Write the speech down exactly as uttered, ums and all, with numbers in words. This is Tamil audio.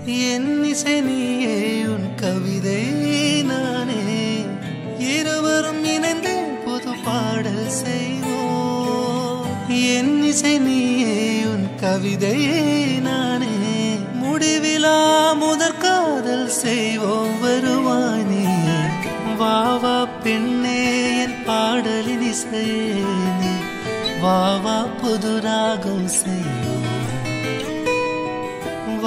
என் இசை நீயே உன் கவிதை நானே இருவரும் இணைந்து புது பாடல் செய்வோம் என் இசை நீயே உன் கவிதை நானே முடிவிலா முதற் காதல் செய்வோம் வருவாய் நீ வா வா பெண்ணே என் பாடலின் இசையே நீ வா வா புது ராகம் செய்வோம்